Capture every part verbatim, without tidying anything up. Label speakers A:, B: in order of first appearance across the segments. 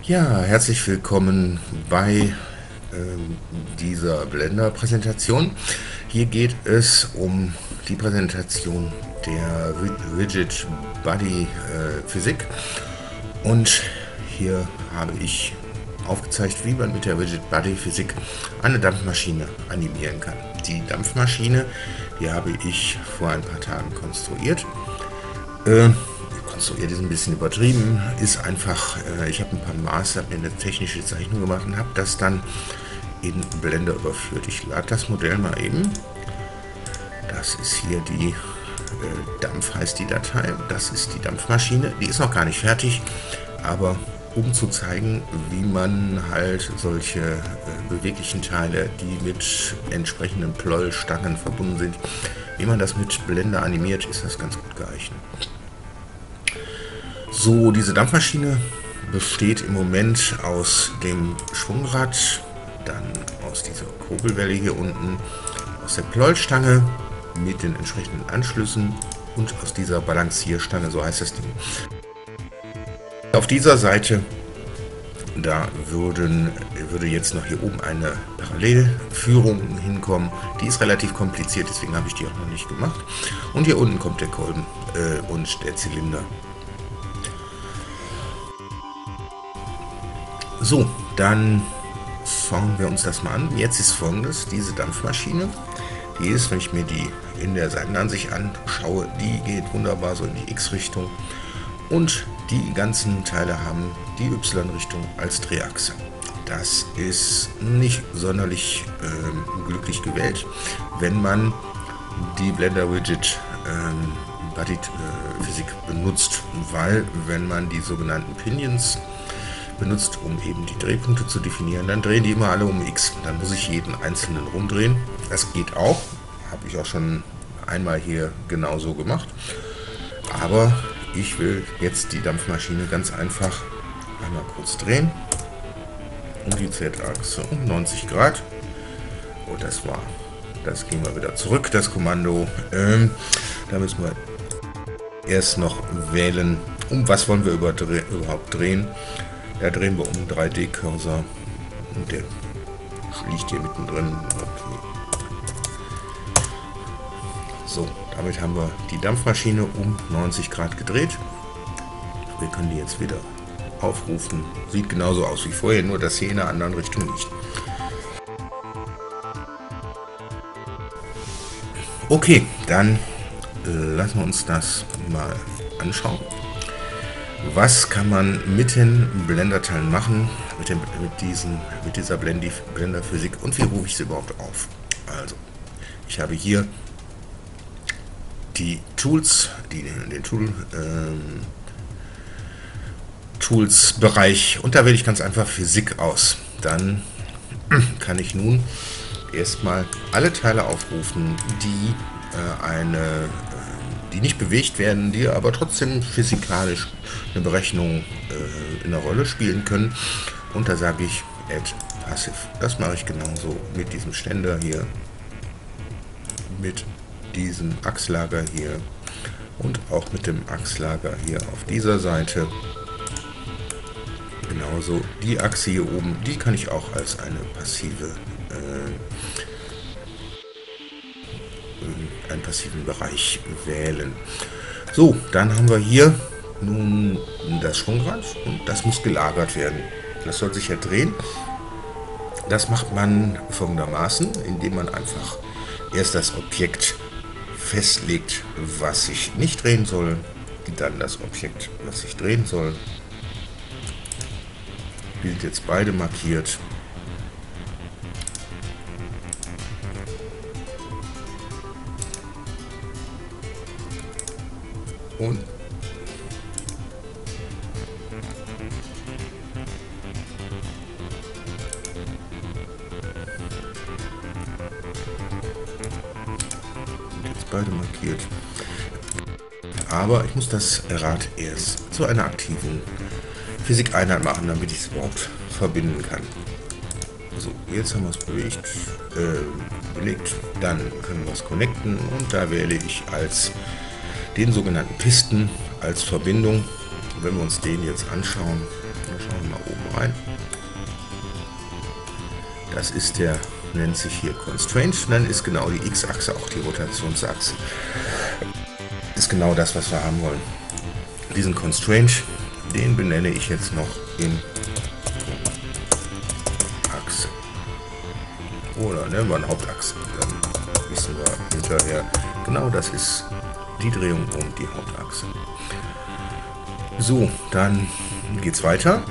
A: Ja, herzlich willkommen bei ähm, dieser Blender-Präsentation. Hier geht es um die Präsentation der Rigid Body äh, Physik und hier habe ich aufgezeigt, wie man mit der Rigid Body Physik eine Dampfmaschine animieren kann. Die Dampfmaschine, die habe ich vor ein paar Tagen konstruiert. Äh, konstruiert ist ein bisschen übertrieben, ist einfach, äh, ich habe ein paar Maße, habe mir eine technische Zeichnung gemacht und habe das dann in Blender überführt. Ich lade das Modell mal eben. Das ist hier die äh, Dampf heißt die Datei. Das ist die Dampfmaschine. Die ist noch gar nicht fertig, aber um zu zeigen, wie man halt solche äh, beweglichen Teile, die mit entsprechenden Pleuelstangen verbunden sind, wie man das mit Blender animiert, ist das ganz gut geeignet. So, diese Dampfmaschine besteht im Moment aus dem Schwungrad, dann aus dieser Kurbelwelle hier unten, aus der Pleuelstange mit den entsprechenden Anschlüssen und aus dieser Balancierstange, so heißt das Ding. Auf dieser Seite, da würden, würde jetzt noch hier oben eine Parallelführung hinkommen. Die ist relativ kompliziert, deswegen habe ich die auch noch nicht gemacht. Und hier unten kommt der Kolben äh, und der Zylinder. So, dann schauen wir uns das mal an. Jetzt ist folgendes, diese Dampfmaschine, die ist, wenn ich mir die in der Seitenansicht anschaue, die geht wunderbar so in die X-Richtung und die ganzen Teile haben die Y-Richtung als Drehachse. Das ist nicht sonderlich ähm, glücklich gewählt, wenn man die Blender Rigid ähm, Body äh, Physik benutzt, weil wenn man die sogenannten Pinions benutzt, um eben die Drehpunkte zu definieren, dann drehen die immer alle um X. Dann muss ich jeden einzelnen rumdrehen. Das geht auch. Habe ich auch schon einmal hier genauso gemacht. Aber ich will jetzt die Dampfmaschine ganz einfach einmal kurz drehen. Um die Z-Achse um neunzig Grad. Und das war. Das gehen wir wieder zurück, das Kommando. Ähm, da müssen wir erst noch wählen, um was wollen wir überhaupt drehen. Da drehen wir um drei D-Cursor und der liegt hier mittendrin. Okay. So, damit haben wir die Dampfmaschine um neunzig Grad gedreht. Wir können die jetzt wieder aufrufen. Sieht genauso aus wie vorher, nur dass hier in einer anderen Richtung liegt. Okay, dann äh, lassen wir uns das mal anschauen. Was kann man mit den Blender-Teilen machen, mit, dem, mit, diesen, mit dieser Blender-Physik und wie rufe ich sie überhaupt auf? Also, ich habe hier die Tools, die, den Tool, ähm, Tools-Bereich und da wähle ich ganz einfach Physik aus. Dann kann ich nun erstmal alle Teile aufrufen, die äh, eine die nicht bewegt werden, die aber trotzdem physikalisch eine Berechnung äh, in der Rolle spielen können. Und da sage ich Add Passive. Das mache ich genauso mit diesem Ständer hier, mit diesem Achslager hier und auch mit dem Achslager hier auf dieser Seite. Genauso die Achse hier oben, die kann ich auch als eine passive äh, einen passiven Bereich wählen. So, dann haben wir hier nun das Schwungrad und das muss gelagert werden. Das soll sich ja drehen. Das macht man folgendermaßen, indem man einfach erst das Objekt festlegt, was sich nicht drehen soll, dann das Objekt, was sich drehen soll. Die sind jetzt beide markiert. Und jetzt beide markiert. Aber ich muss das Rad erst zu einer aktiven Physikeinheit machen, damit ich es überhaupt verbinden kann. So, jetzt haben wir es bewegt, äh, belegt. Dann können wir es connecten und da wähle ich als den sogenannten Pisten als Verbindung. wenn wir uns den jetzt anschauen, dann schauen wir mal oben rein. Das ist der, nennt sich hier Constraint, dann ist genau die X-Achse auch die Rotationsachse. Das ist genau das, was wir haben wollen. Diesen Constraint, den benenne ich jetzt noch in Achse. Oder nennen wir eine Hauptachse. Dann wissen wir hinterher, genau das ist die Drehung um die Hauptachse. So, dann geht's weiter.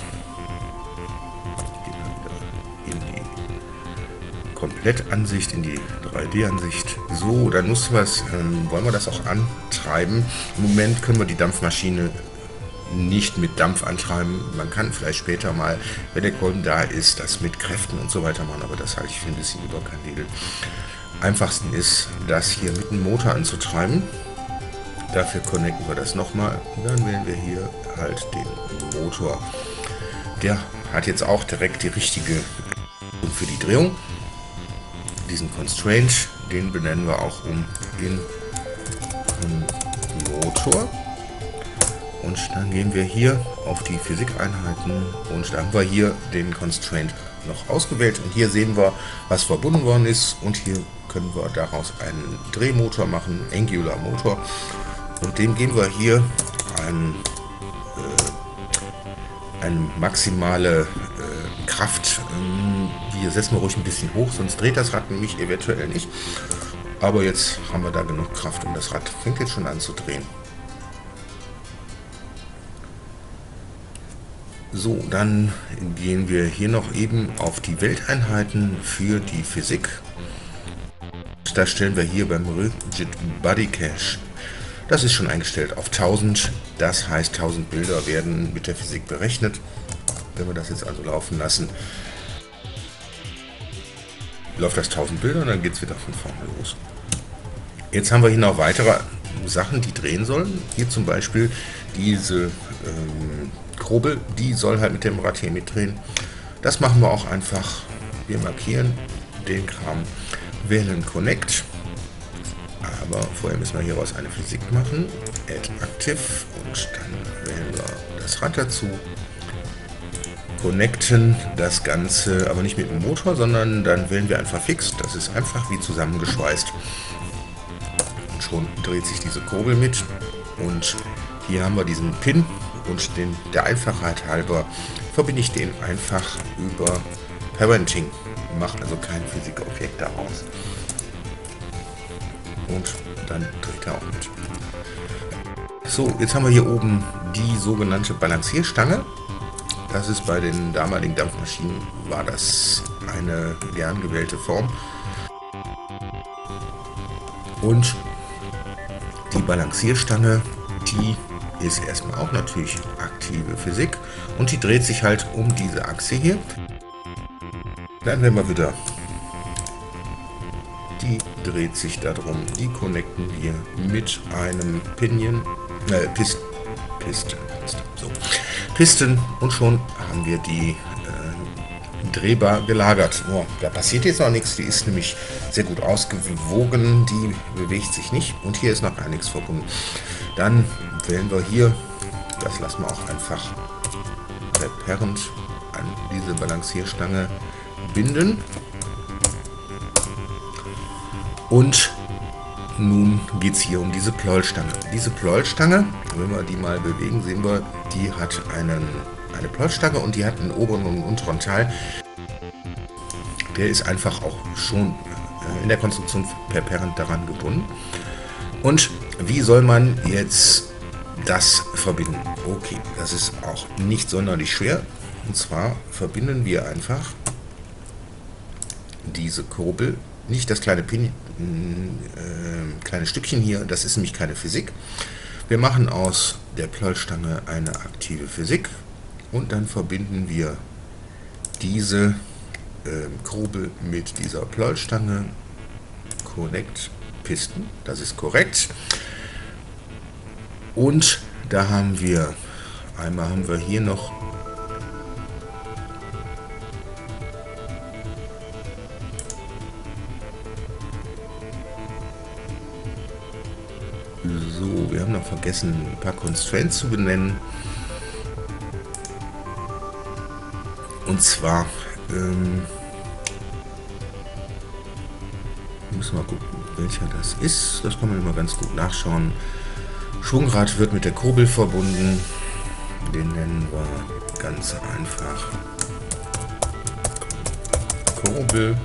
A: In die Komplettansicht, in die drei D-Ansicht. So, dann muss was, ähm, wollen wir das auch antreiben. Im Moment können wir die Dampfmaschine nicht mit Dampf antreiben. Man kann vielleicht später mal, wenn der Kolben da ist, das mit Kräften und so weiter machen, aber das halte ich für ein bisschen überkandidelt. Einfachsten ist, das hier mit dem Motor anzutreiben. Dafür connecten wir das nochmal. Dann wählen wir hier halt den Motor. Der hat jetzt auch direkt die richtige für die Drehung. Diesen Constraint, den benennen wir auch um in Motor. Und dann gehen wir hier auf die Physikeinheiten und da haben wir hier den Constraint noch ausgewählt. Und hier sehen wir, was verbunden worden ist. Und hier können wir daraus einen Drehmotor machen, Angular Motor. Und dem geben wir hier ein, äh, eine maximale äh, Kraft. Ähm, hier setzen wir ruhig ein bisschen hoch, sonst dreht das Rad nämlich eventuell nicht. Aber jetzt haben wir da genug Kraft und das Rad fängt jetzt schon an zu drehen. So, dann gehen wir hier noch eben auf die Welteinheiten für die Physik. Da stellen wir hier beim Rigid Body Cache, das ist schon eingestellt auf tausend, das heißt tausend Bilder werden mit der Physik berechnet. Wenn wir das jetzt also laufen lassen, läuft das tausend Bilder und dann geht es wieder von vorne los. Jetzt haben wir hier noch weitere Sachen, die drehen sollen. Hier zum Beispiel diese ähm, Kurbel, die soll halt mit dem Rad hier mitdrehen. Das machen wir auch einfach. Wir markieren den Kram, wählen Connect. Aber vorher müssen wir hieraus eine Physik machen. Add Active und dann wählen wir das Rad dazu. Connecten das Ganze, aber nicht mit dem Motor, sondern dann wählen wir einfach Fix. Das ist einfach wie zusammengeschweißt. Und schon dreht sich diese Kurbel mit. Und hier haben wir diesen Pin und den, der Einfachheit halber verbinde ich den einfach über Parenting. Mache also kein Physikobjekt daraus. Und dann dreht er auch mit. So, jetzt haben wir hier oben die sogenannte Balancierstange. Das ist bei den damaligen Dampfmaschinen, war das eine gern gewählte Form. Und die Balancierstange, die ist erstmal auch natürlich aktive Physik und die dreht sich halt um diese Achse hier. Dann werden wir wieder, die dreht sich darum, die connecten wir mit einem Pinion, äh, Pist, Pisten, so, Pisten und schon haben wir die äh, drehbar gelagert. Oh, da passiert jetzt noch nichts, die ist nämlich sehr gut ausgewogen, die bewegt sich nicht und hier ist noch gar nichts verbunden. Dann wählen wir hier, das lassen wir auch einfach reparent an diese Balancierstange binden. Und nun geht es hier um diese Pleuelstange. Diese Pleuelstange, wenn wir die mal bewegen, sehen wir, die hat einen, eine Pleuelstange und die hat einen oberen und einen unteren Teil. Der ist einfach auch schon in der Konstruktion per Parent daran gebunden. Und wie soll man jetzt das verbinden? Okay, das ist auch nicht sonderlich schwer. Und zwar verbinden wir einfach diese Kurbel, nicht das kleine, Pin, äh, kleine Stückchen hier, das ist nämlich keine Physik. Wir machen aus der Pleuelstange eine aktive Physik und dann verbinden wir diese äh, Kurbel mit dieser Pleuelstange. Connect Pisten, das ist korrekt. Und da haben wir, einmal haben wir hier noch So, wir haben noch vergessen, ein paar Constraints zu benennen. Und zwar ähm, müssen wir gucken, welcher das ist. Das kann man immer ganz gut nachschauen. Schwungrad wird mit der Kurbel verbunden. Den nennen wir ganz einfach Kurbel.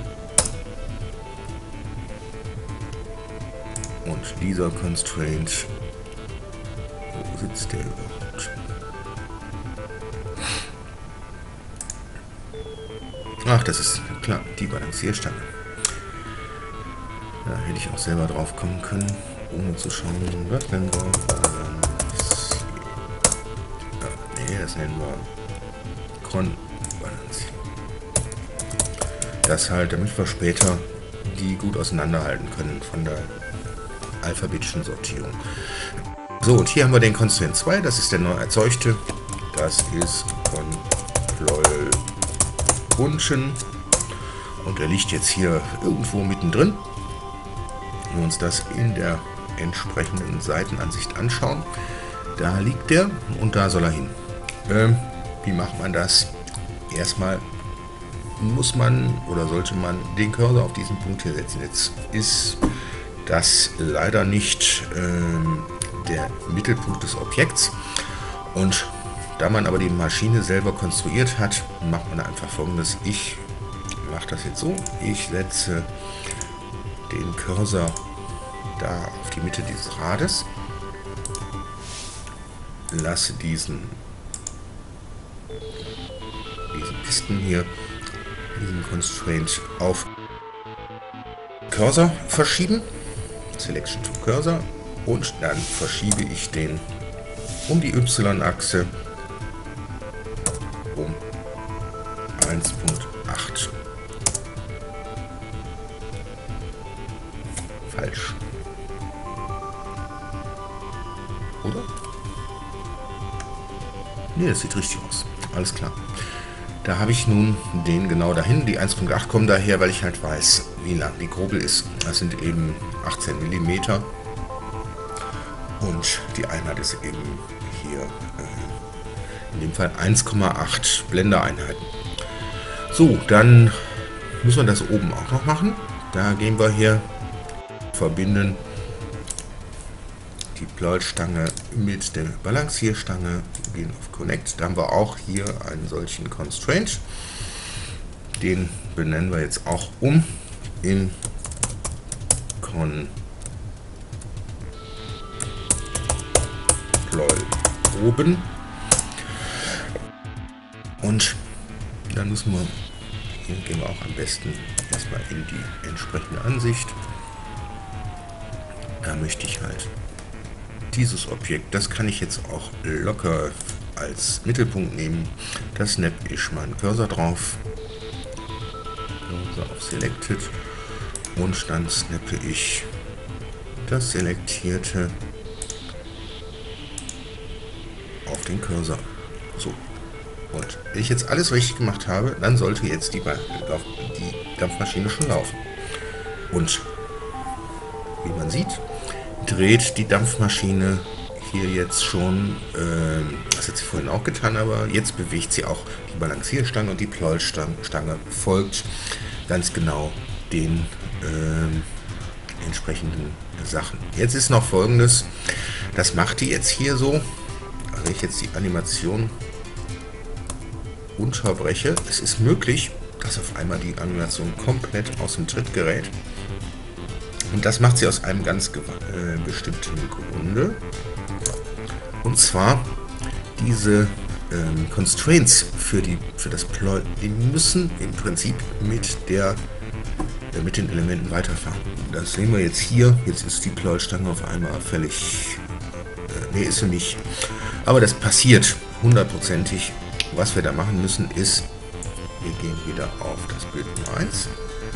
A: Und dieser Constraint, wo sitzt der überhaupt? Ach, das ist klar, die Balancierstange. Da hätte ich auch selber drauf kommen können, ohne zu schauen, was nennen wir. Ja, nee, das nennen wir Konbalancier. Das halt, damit wir später die gut auseinanderhalten können von der alphabetischen Sortierung. So, und hier haben wir den Constraint zwei, das ist der neu erzeugte. Das ist von Pleuel unten und der liegt jetzt hier irgendwo mittendrin. Wenn wir uns das in der entsprechenden Seitenansicht anschauen, da liegt der und da soll er hin. Ähm, wie macht man das? Erstmal muss man oder sollte man den Cursor auf diesen Punkt hier setzen. Jetzt ist das leider nicht ähm, der Mittelpunkt des Objekts, und da man aber die Maschine selber konstruiert hat, macht man einfach Folgendes. Ich mache das jetzt so, ich setze den Cursor da auf die Mitte dieses Rades, lasse diesen, diesen Pisten hier, diesen Constraint auf Cursor verschieben, Selection to Cursor, und dann verschiebe ich den um die Y-Achse um eins Komma acht. Falsch. Oder? Ne, das sieht richtig aus. Alles klar. Da habe ich nun den genau dahin. Die eins Komma acht kommen daher, weil ich halt weiß, wie lang die Kurbel ist. Das sind eben achtzehn Millimeter. Und die Einheit ist eben hier äh, in dem Fall eins Komma acht Blendereinheiten. So, dann müssen wir das oben auch noch machen. Da gehen wir hier, verbinden die Pleuelstange mit der Balancierstange, gehen auf Connect. Da haben wir auch hier einen solchen Constraint. Den benennen wir jetzt auch um in Con Pleuel oben. Und dann müssen wir, hier gehen wir auch am besten erstmal in die entsprechende Ansicht. Da möchte ich halt dieses Objekt, das kann ich jetzt auch locker als Mittelpunkt nehmen. Da snap ich meinen Cursor drauf, Cursor auf Selected, und dann snappe ich das Selektierte auf den Cursor. So. Und wenn ich jetzt alles richtig gemacht habe, dann sollte jetzt die, die Dampfmaschine schon laufen. Und wie man sieht, dreht die Dampfmaschine hier jetzt schon, äh, das hat sie vorhin auch getan, aber jetzt bewegt sie auch die Balancierstange, und die Pleuelstange folgt ganz genau den äh, entsprechenden Sachen. Jetzt ist noch Folgendes, das macht die jetzt hier so, wenn ich jetzt die Animation unterbreche, es ist möglich, dass auf einmal die Animation komplett aus dem Tritt gerät. Und das macht sie aus einem ganz äh, bestimmten Grunde. Und zwar diese ähm, Constraints für, die, für das Pleuel, die müssen im Prinzip mit, der, äh, mit den Elementen weiterfahren. Das sehen wir jetzt hier. Jetzt ist die Pleuelstange auf einmal völlig... Äh, nee, ist sie nicht. Aber das passiert hundertprozentig. Was wir da machen müssen ist, wir gehen wieder auf das Bild Nummer eins.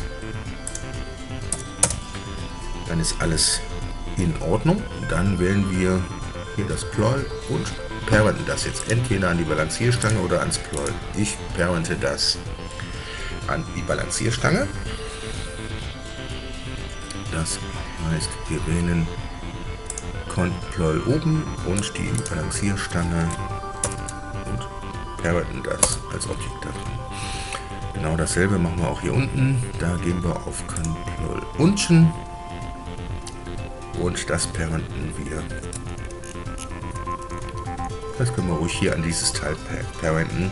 A: Dann ist alles in Ordnung. Dann wählen wir hier das Pleuel und parenten das jetzt entweder an die Balancierstange oder ans Pleuel. Ich parente das an die Balancierstange. Das heißt, wir wählen Control oben und die Balancierstange und parenten das als Objekt da drin. Genau dasselbe machen wir auch hier unten. Da gehen wir auf Control unten und das parenten wir. Das können wir ruhig hier an dieses Teil parenten.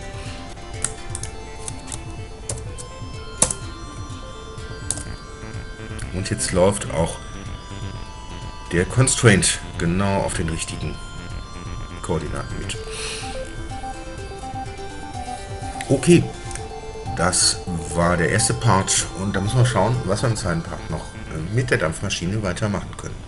A: Und jetzt läuft auch der Constraint genau auf den richtigen Koordinaten mit. Okay, das war der erste Part und da müssen wir schauen, was wir im zweiten Part noch mit der Dampfmaschine weitermachen können.